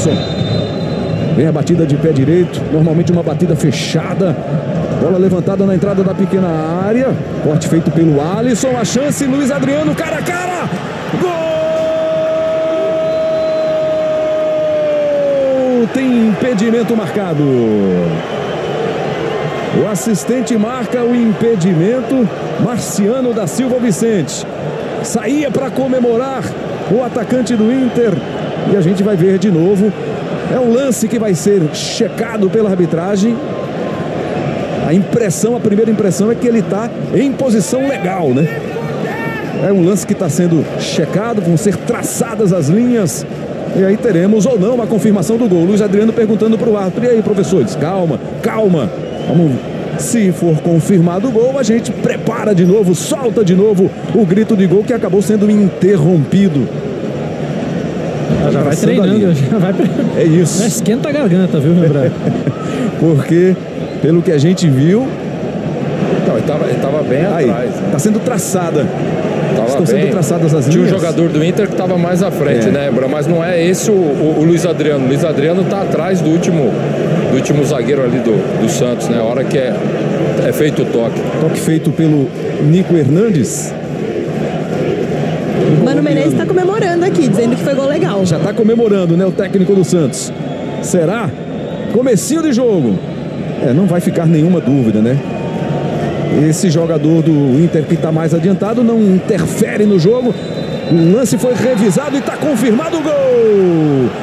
só. Vem a batida de pé direito, normalmente uma batida fechada. Bola levantada na entrada da pequena área. Corte feito pelo Alisson. A chance, Luiz Adriano, cara a cara. Gol! Tem impedimento marcado. O assistente marca o impedimento. Marciano da Silva Vicente. Saía para comemorar o atacante do Inter. E a gente vai ver de novo. É um lance que vai ser checado pela arbitragem. A primeira impressão é que ele está em posição legal, né? É um lance que está sendo checado, vão ser traçadas as linhas. E aí teremos ou não a confirmação do gol. Luiz Adriano perguntando para o árbitro: e aí, professores, calma, calma. Vamos, se for confirmado o gol, a gente prepara de novo, solta de novo o grito de gol que acabou sendo interrompido. Já vai treinando, já vai... É isso. Já esquenta a garganta, viu, meu brother? Porque, pelo que a gente viu... Não, ele tava bem atrás. Está sendo traçada. Estão sendo traçadas as linhas. Tinha um jogador do Inter que estava mais à frente, né, mas não é esse o Luiz Adriano. O Luiz Adriano está atrás do último zagueiro ali do Santos, né? A hora que é feito o toque. Toque feito pelo Nico Hernandes. Mano Menezes está comemorando aqui, dizendo que foi gol legal. Já está comemorando, né, o técnico do Santos. Será? Comecinho de jogo. Não vai ficar nenhuma dúvida, né? Esse jogador do Inter que está mais adiantado não interfere no jogo. O lance foi revisado e está confirmado o gol.